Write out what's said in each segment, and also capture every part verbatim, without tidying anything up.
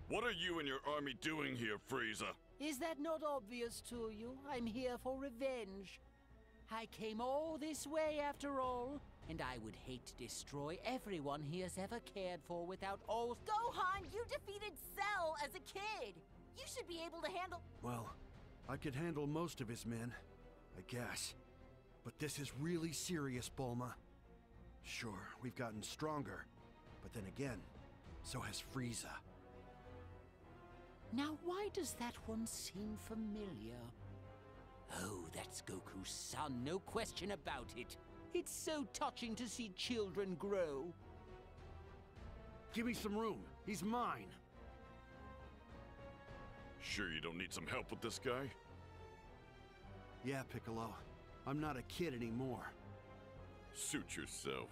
What are you and your army doing here, Frieza? Is that not obvious to you? I'm here for revenge. I came all this way after all, and I would hate to destroy everyone he has ever cared for without all— Gohan, you defeated Cell as a kid! You should be able to handle— Well, I could handle most of his men, I guess. But this is really serious, Bulma. Sure, we've gotten stronger, but then again, so has Frieza. Now why does that one seem familiar? Oh, that's Goku's son, no question about it. It's so touching to see children grow. Give me some room. He's mine. Sure you don't need some help with this guy? Yeah, Piccolo. I'm not a kid anymore. Suit yourself.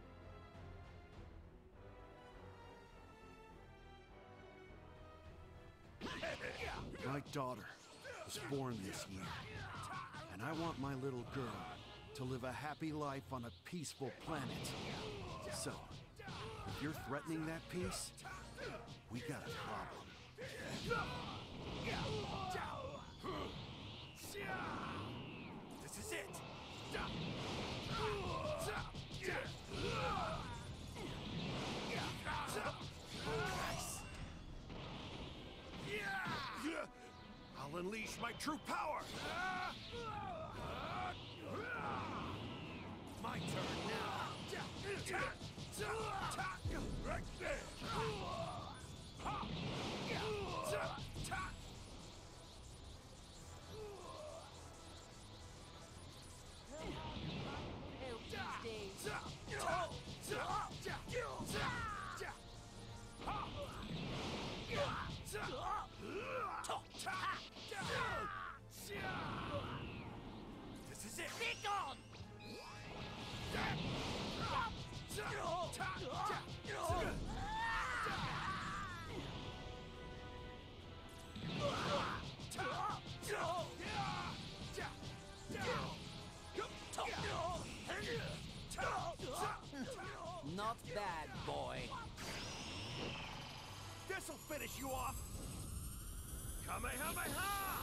My daughter was born this year, and I want my little girl to live a happy life on a peaceful planet. So, if you're threatening that peace, we got a problem. This is it! Nice. I'll unleash my true power! My turn now! Right there! This is it! Be gone! Not bad, boy. This'll finish you off! Kamehameha!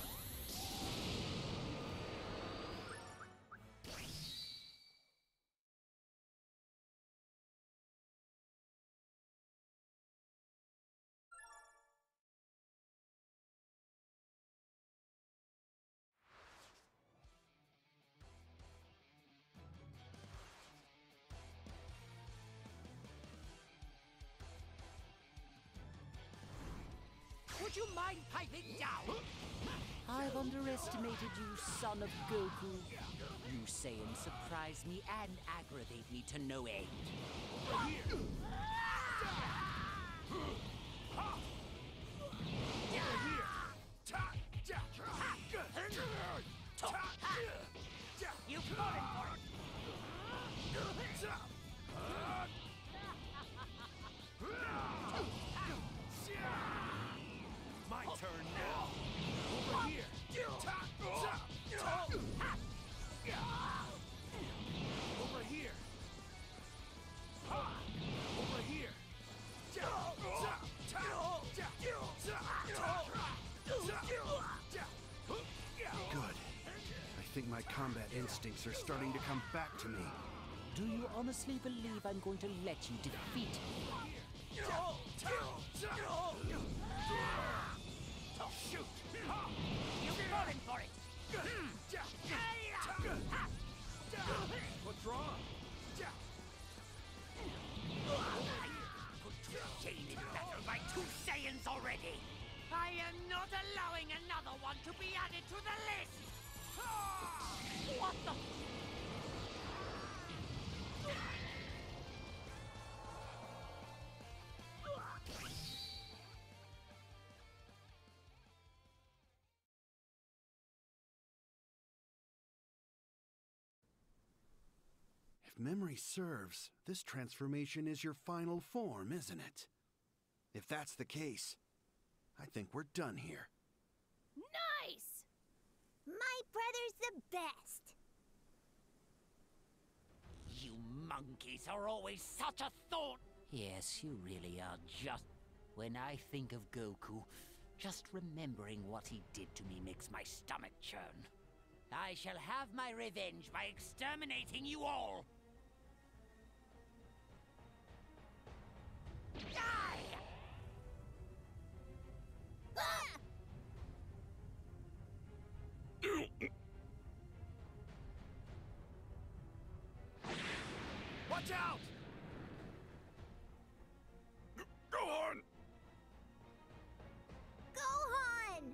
Would you mind piping down? I've underestimated you, son of Goku. You Saiyans surprise me and aggravate me to no end. You fallen for it! My turn now! Over here! Over here! Over here! Good. I think my combat instincts are starting to come back to me. Do you honestly believe I'm going to let you defeat me? Shoot! You fallen for it! What's wrong? Put to shame in battle by two Saiyans already! I am not allowing another one to be added to the list! What the... If memory serves, this transformation is your final form, isn't it? If that's the case, I think we're done here. Nice! My brother's the best. You monkeys are always such a thought! Yes, you really are just... When I think of Goku, just remembering what he did to me makes my stomach churn. I shall have my revenge by exterminating you all! Die! Ah! Watch out! Gohan! Gohan!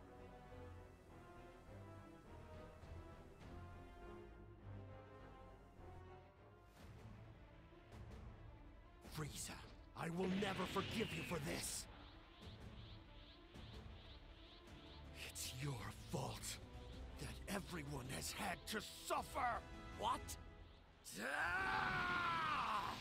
Frieza, I will never forgive you for this. It's your fault that everyone has had to suffer. What? Ah!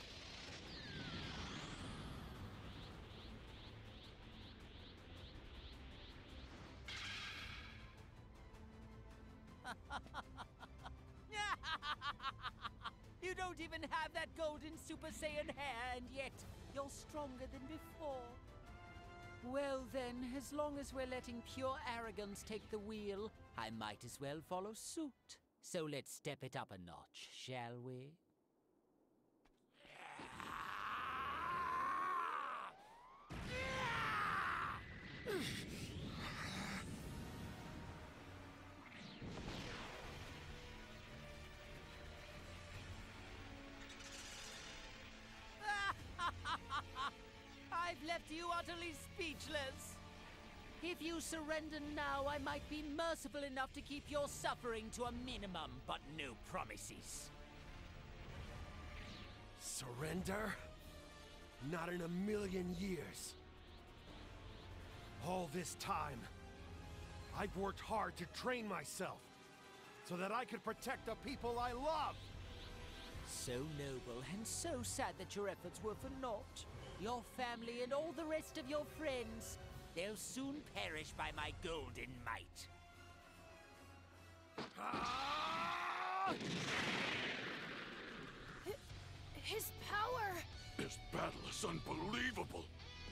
You don't even have that golden Super Saiyan hair, and yet you're stronger than before. Well then, as long as we're letting pure arrogance take the wheel, I might as well follow suit. So let's step it up a notch, shall we? I've left you utterly speechless. If you surrender now, I might be merciful enough to keep your suffering to a minimum, but no promises. Surrender? Not in a million years. All this time, I've worked hard to train myself so that I could protect the people I love. So noble and so sad that your efforts were for naught. Your family and all the rest of your friends, they'll soon perish by my golden might. Ah! His power! This battle is unbelievable!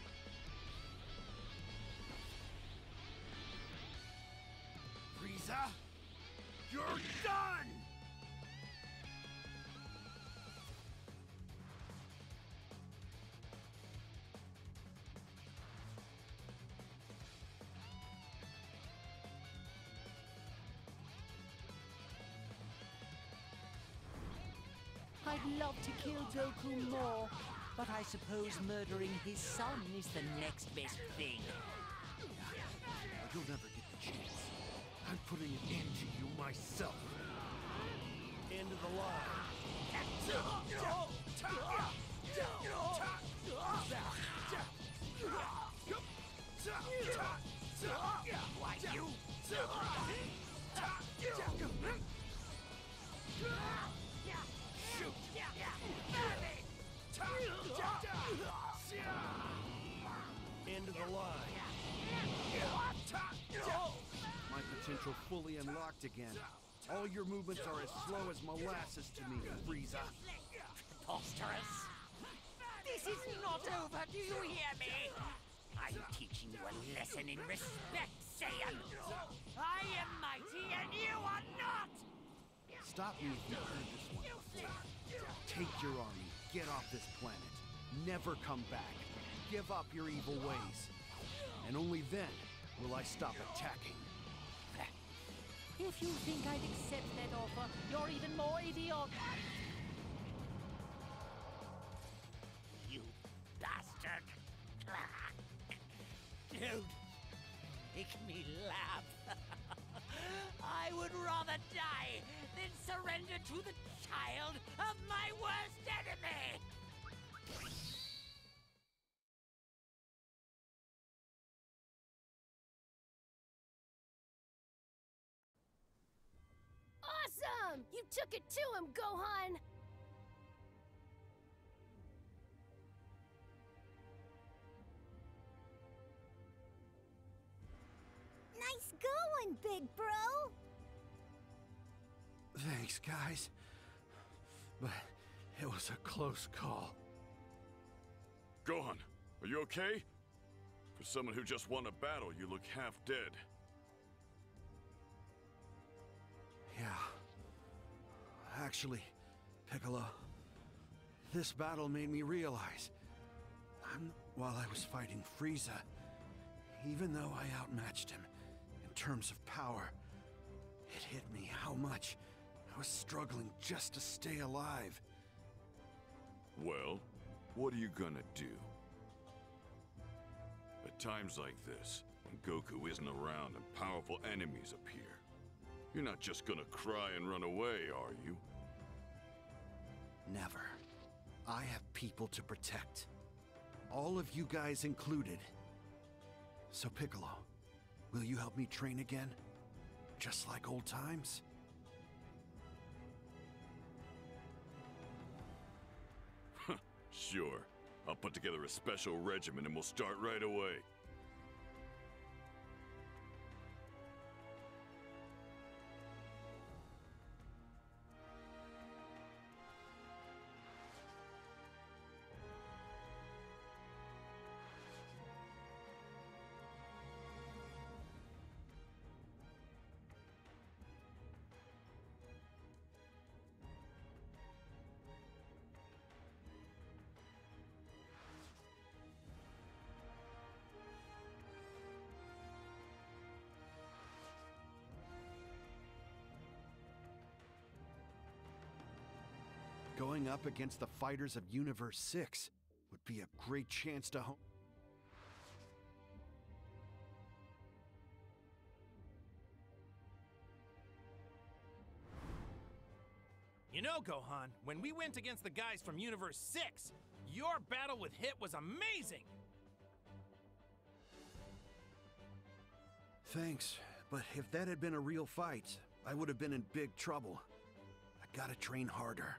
Frieza, you're done! I'd love to kill Goku more, but I suppose murdering his son is the next best thing. You'll never get the chance. I'm putting an end to you myself. End of the line. Why, you? End of the line. My potential fully unlocked again. All your movements are as slow as molasses to me, Frieza. Preposterous. This is not over, do you hear me? I'm teaching you a lesson in respect, Saiyan. I am mighty and you are not! Stop me if you've heard this one before. Take your army, get off this planet. Never come back. Give up your evil ways. And only then will I stop attacking. If you think I'd accept that offer, you're even more idiotic. You bastard! Don't make me laugh. I would rather die than surrender to the child of my worst enemy! Awesome! You took it to him, Gohan! Nice going, big bro! Thanks, guys. But it was a close call. Gohan, are you okay? For someone who just won a battle, you look half dead. Yeah. Actually, Piccolo, this battle made me realize I'm, while I was fighting Frieza, even though I outmatched him in terms of power, it hit me how much I was struggling just to stay alive. Well, what are you gonna do? At times like this, when Goku isn't around and powerful enemies appear, you're not just gonna cry and run away, are you? Never. I have people to protect. All of you guys included. So Piccolo, will you help me train again? Just like old times? Sure. I'll put together a special regimen and we'll start right away. Going up against the fighters of Universe six would be a great chance to hone. You know, Gohan, when we went against the guys from Universe six, your battle with Hit was amazing! Thanks, but if that had been a real fight, I would have been in big trouble. I gotta train harder.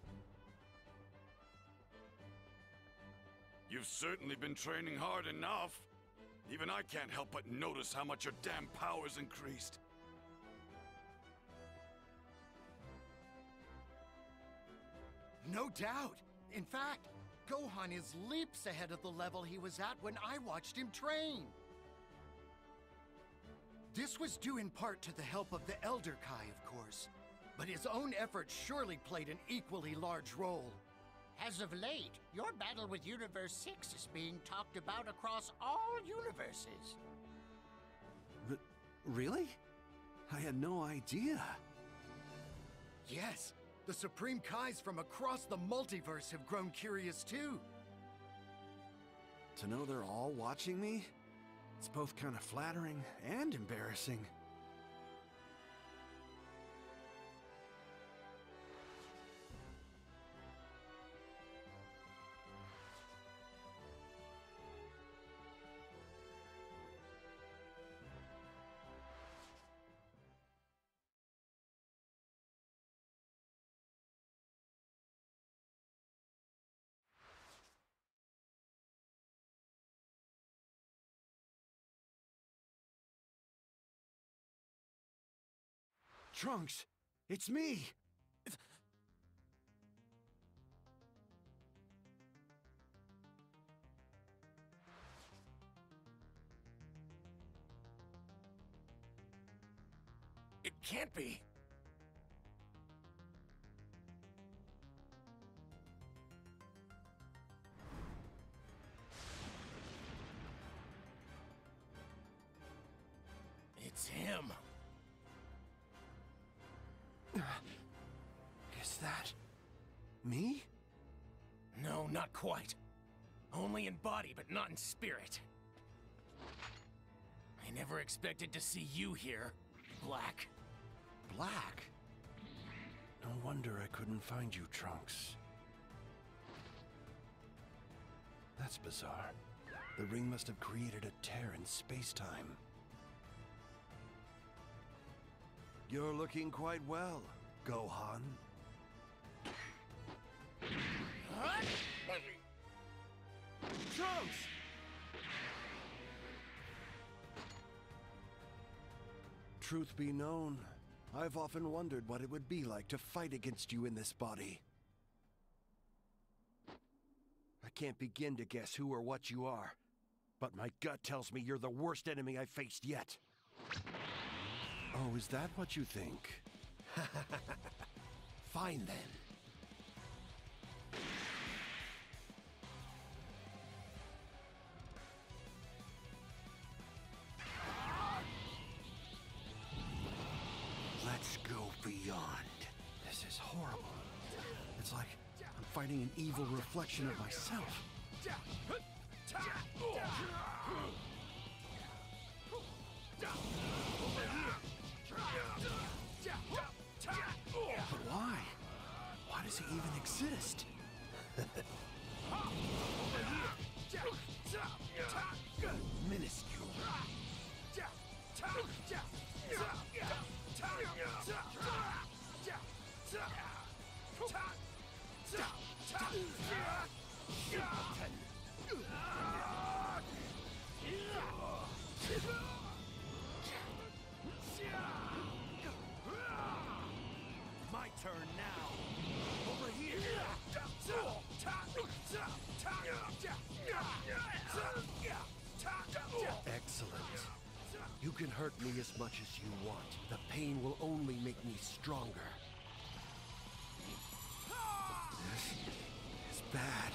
You've certainly been training hard enough. Even I can't help but notice how much your damn power's increased. No doubt. In fact, Gohan is leaps ahead of the level he was at when I watched him train. This was due in part to the help of the Elder Kai, of course. But his own efforts surely played an equally large role. As of late, your battle with Universe six is being talked about across all universes. But really? I had no idea. Yes, the Supreme Kais from across the multiverse have grown curious too. To know they're all watching me? It's both kind of flattering and embarrassing. Trunks, it's me! It can't be. It's him. Is that me? No, not quite. Only in body, but not in spirit. I never expected to see you here, Black. Black? No wonder I couldn't find you, Trunks. That's bizarre. The ring must have created a tear in space-time. You're looking quite well, Gohan. Trunks! Truth be known, I've often wondered what it would be like to fight against you in this body. I can't begin to guess who or what you are, But my gut tells me you're the worst enemy I've faced yet. Oh, is that what you think? Fine then. Let's go beyond. This is horrible. It's like I'm fighting an evil reflection of myself. But why? Why does he even exist? Minuscule. My turn now. Over here. Excellent. You can hurt me as much as you want. The pain will only make me stronger. This is bad.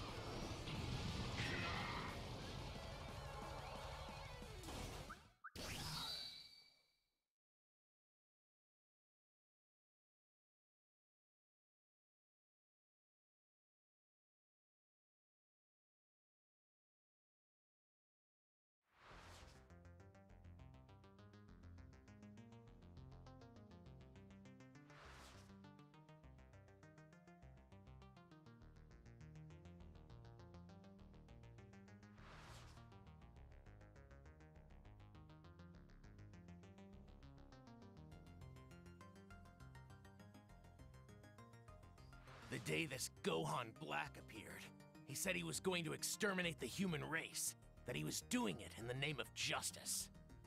The day this Gohan Black appeared, he said he was going to exterminate the human race, that he was doing it in the name of justice.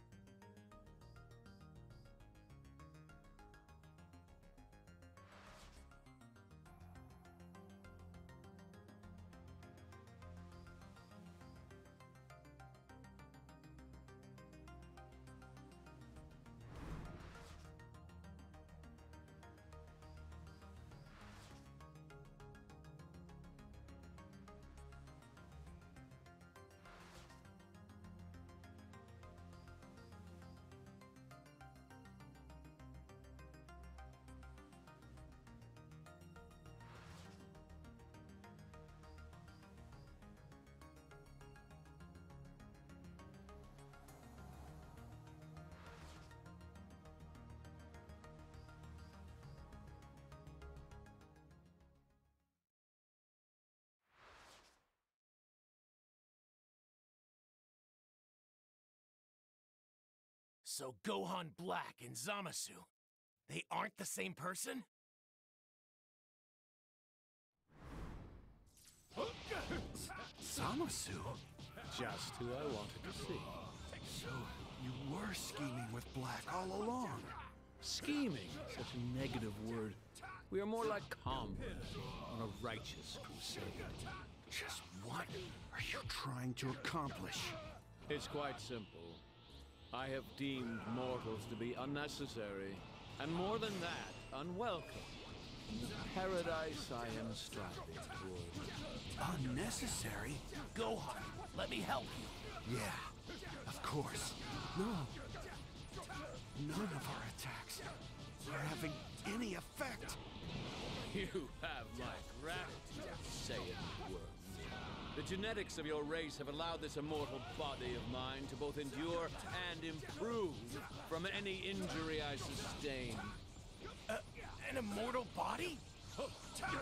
So Gohan Black and Zamasu, they aren't the same person? Zamasu? Just who I wanted to see. So, you were scheming with Black all along. Scheming, such a negative word. We are more like comrades on a righteous crusade. Just what are you trying to accomplish? It's quite simple. I have deemed mortals to be unnecessary, and more than that, unwelcome in the paradise I am striving toward. Unnecessary? Gohan, let me help you. Yeah, of course. No. None of our attacks are having any effect. You have my gratitude, Saiyan worm. The genetics of your race have allowed this immortal body of mine to both endure and improve from any injury I sustain. Uh, an immortal body? Damn,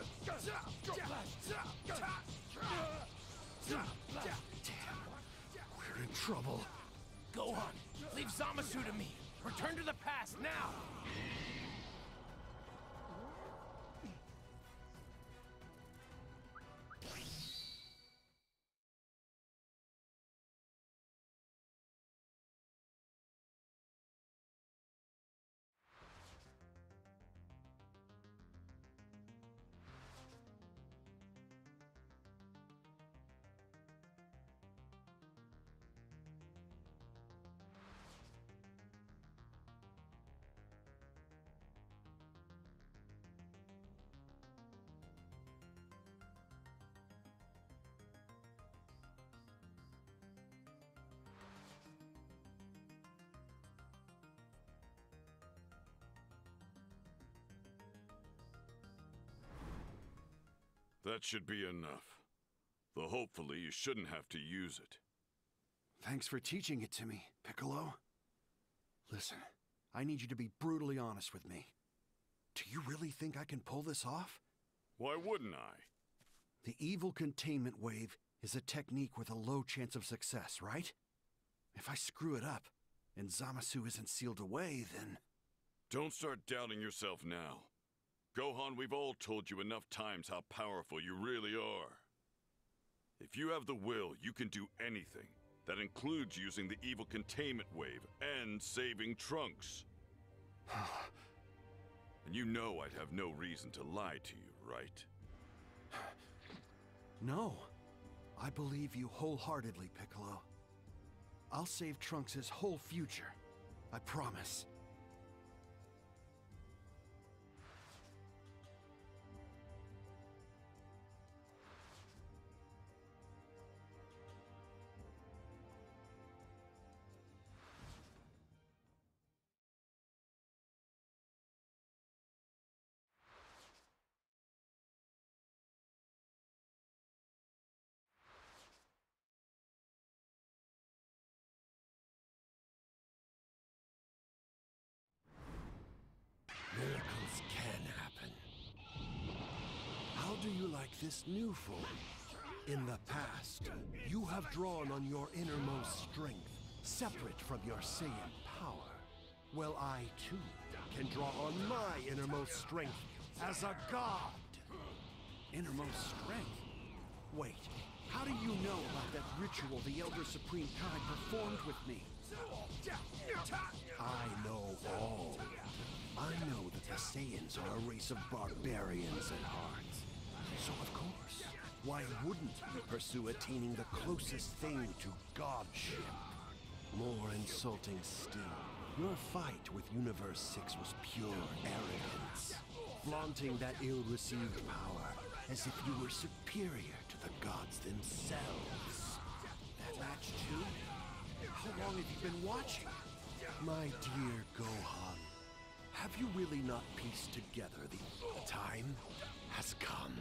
we're in trouble. Gohan, leave Zamasu to me. Return to the past now. That should be enough. Though hopefully you shouldn't have to use it. Thanks for teaching it to me, Piccolo. Listen, I need you to be brutally honest with me. Do you really think I can pull this off? Why wouldn't I? The evil containment wave is a technique with a low chance of success, right? If I screw it up, and Zamasu isn't sealed away, then... Don't start doubting yourself now. Gohan, we've all told you enough times how powerful you really are. If you have the will, you can do anything. That includes using the evil containment wave and saving Trunks. And you know I'd have no reason to lie to you, right? No. I believe you wholeheartedly, Piccolo. I'll save Trunks' whole future. I promise. Miracles can happen. How do you like this new form? In the past, you have drawn on your innermost strength, separate from your Saiyan power. Well, I too can draw on my innermost strength as a god. Innermost strength? Wait, how do you know about that ritual the Elder Supreme Kai performed with me? I know all. I know that the Saiyans are a race of barbarians at heart. So of course, why wouldn't you pursue attaining the closest thing to godship? More insulting still, your fight with Universe six was pure arrogance. Flaunting that ill-received power as if you were superior to the gods themselves. That match too? How long have you been watching? My dear Gohan, have you really not pieced together the time has come?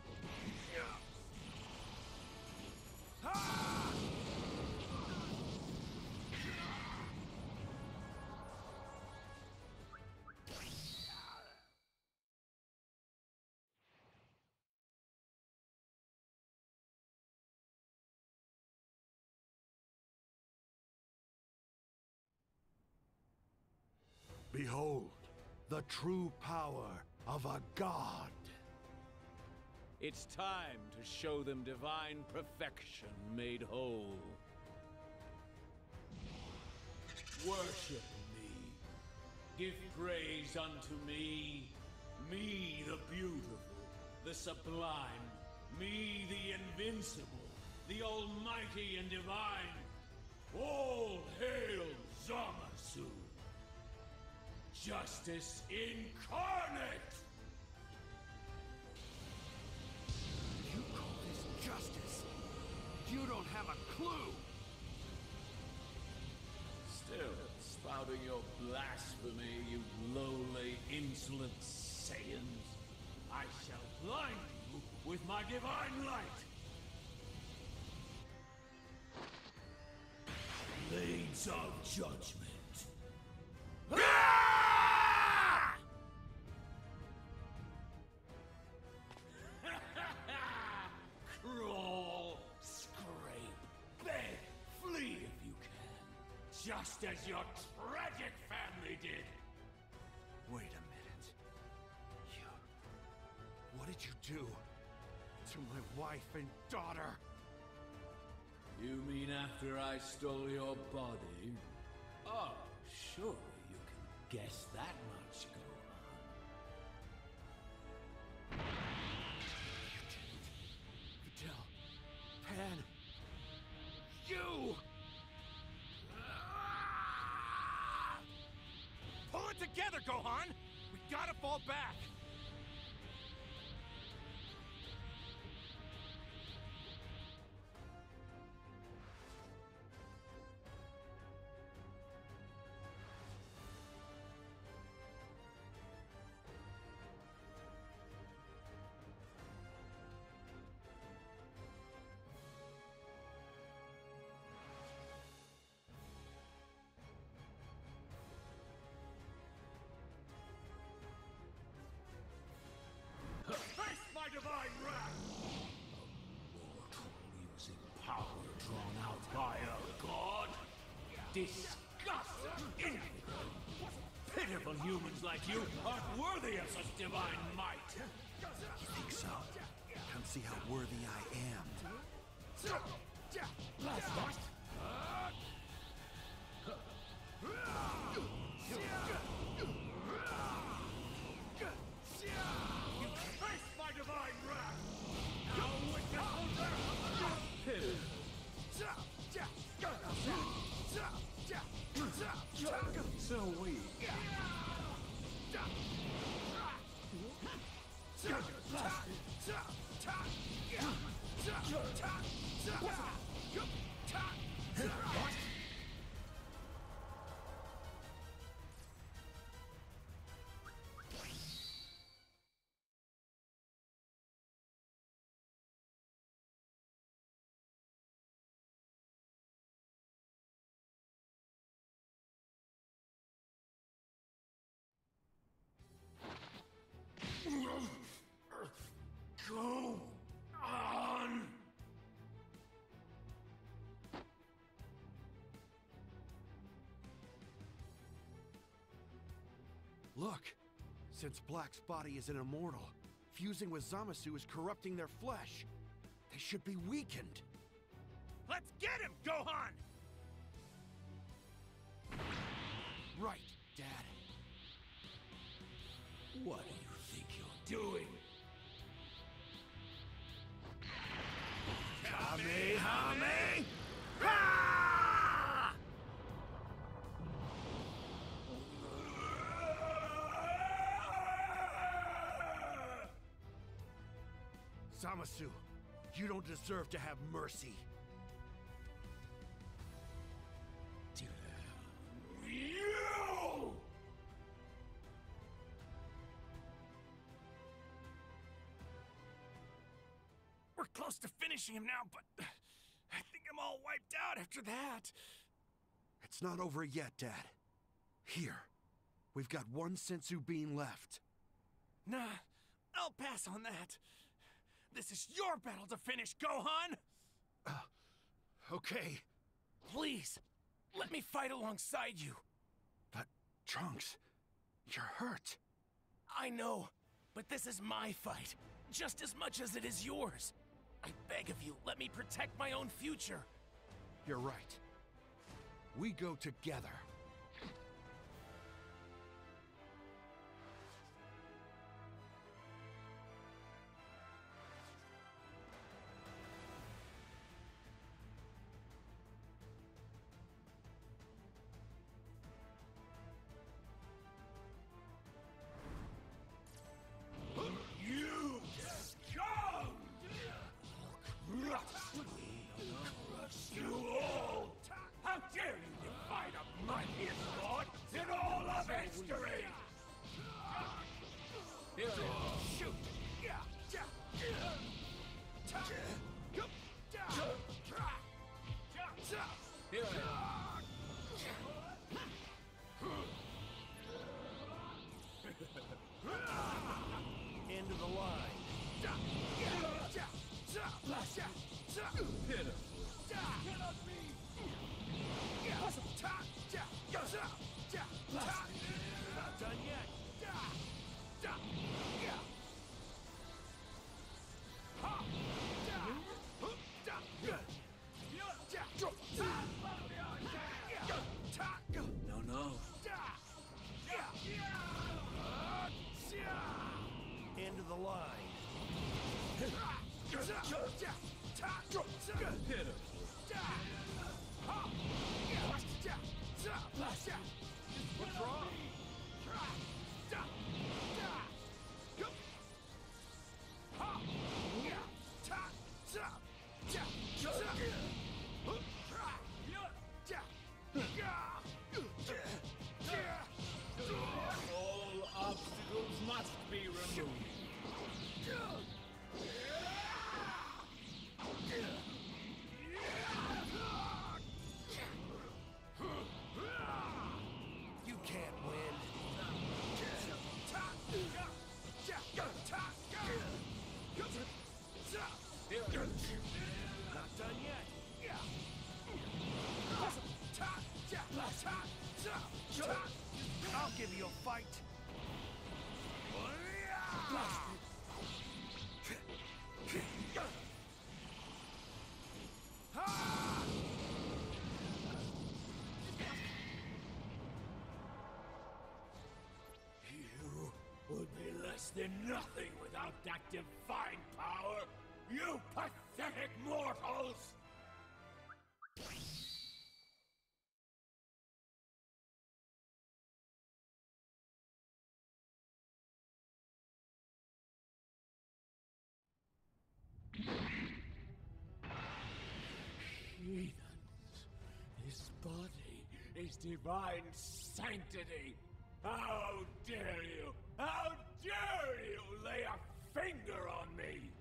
Behold, the true power of a god. It's time to show them divine perfection made whole. Worship me. Give praise unto me. Me the beautiful, the sublime. Me the invincible, the almighty and divine. All hail Zamasu. Justice incarnate! You call this justice? You don't have a clue! Still spouting your blasphemy, you lowly, insolent Saiyans. I shall blind you with my divine light! Blades of Judgment. Crawl, scrape, beg, flee if you can. Just as your tragic family did. Wait a minute. You... What did you do to my wife and daughter? You mean after I stole your body? Oh, surely you can guess that much, Gohan. Videl, Pan, you! Pull it together, Gohan! We gotta fall back! Disgusting! Pitiful humans like you aren't worthy of such divine might! You think so? Come see how worthy I am. Blast You face my divine wrath! Now witness the wrath! So weak. Go on! Look! Since Black's body is an immortal, fusing with Zamasu is corrupting their flesh. They should be weakened. Let's get him, Gohan! Right, Dad. What do you think you're doing? Kamehame! Zamasu, you don't deserve to have mercy. You! We're close to finishing him now, but I think I'm all wiped out after that. It's not over yet, Dad. Here, we've got one Senzu bean left. Nah, I'll pass on that. This is your battle to finish, Gohan! Uh, okay. Please, let me fight alongside you. But, Trunks, you're hurt. I know, but this is my fight, just as much as it is yours. I beg of you, let me protect my own future. You're right. We go together. You scum! Crush you all! How dare you defy the mightiest lord in all of history! Here it is. Shoot! Here it is. End of the line. Pitiful. Not done yet. No, no. End of the line. Pitiful. What's wrong? All obstacles must be removed. less than nothing without that divine power, you pathetic mortals! Heathens, this body is divine sanctity. How dare you? How dare you lay a finger on me?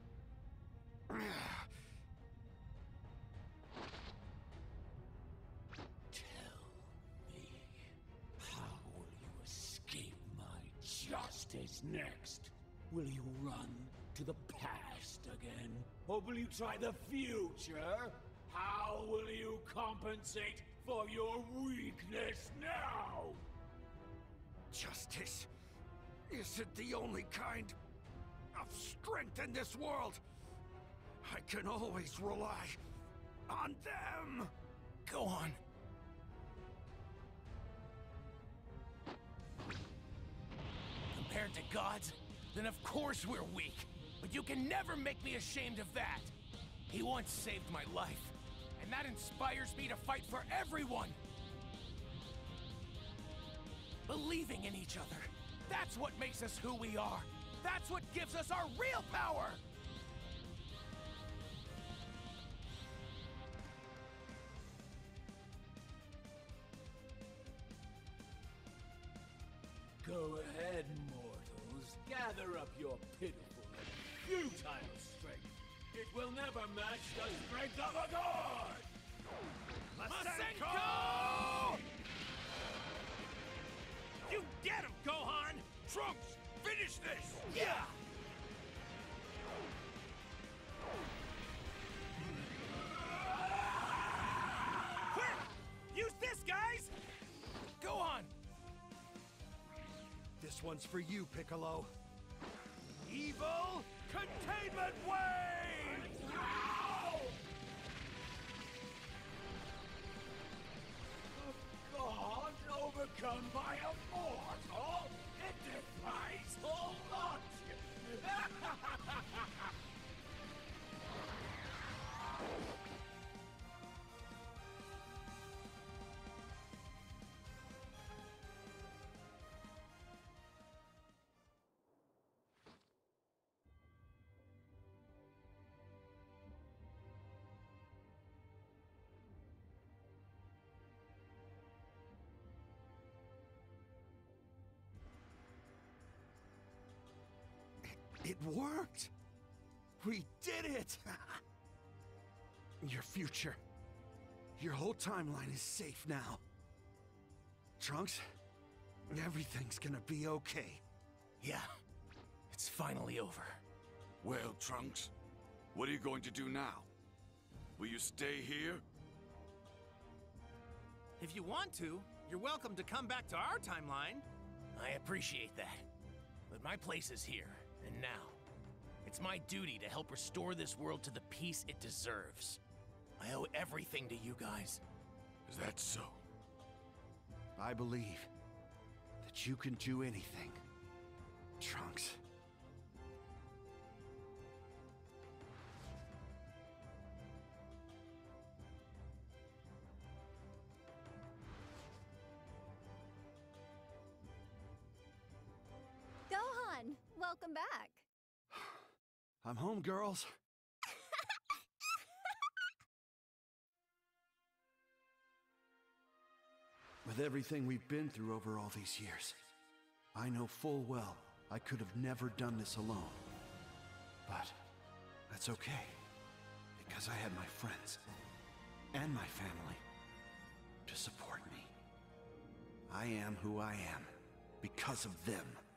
Tell me, how will you escape my justice next? Will you run to the past again? Or will you try the future? How will you compensate for your weakness now? Justice isn't the only kind of strength in this world. I can always rely on them. Go on. Compared to gods, then of course we're weak. But you can never make me ashamed of that. He once saved my life, and that inspires me to fight for everyone. Believing in each other, that's what makes us who we are. That's what gives us our real power. Go ahead, mortals. Gather up your pitiful and futile strength. It will never match the strength of a god! Masenko! You get him, Gohan! Trunks, finish this! Yeah! Quick! Use this, guys! Gohan! This one's for you, Piccolo. Evil Containment Wave! Ow! A god overcome by a mortal? It defies all logic! It worked! We did it! Your future, your whole timeline is safe now. Trunks, everything's gonna be okay. Yeah, it's finally over. Well, Trunks, what are you going to do now? Will you stay here? If you want to, you're welcome to come back to our timeline. I appreciate that. But my place is here, and now. It's my duty to help restore this world to the peace it deserves. I owe everything to you guys. Is that so? I believe that you can do anything, Trunks. Gohan, welcome back. I'm home, girls. With everything we've been through over all these years, I know full well I could have never done this alone. But that's okay, because I had my friends and my family to support me. I am who I am because of them.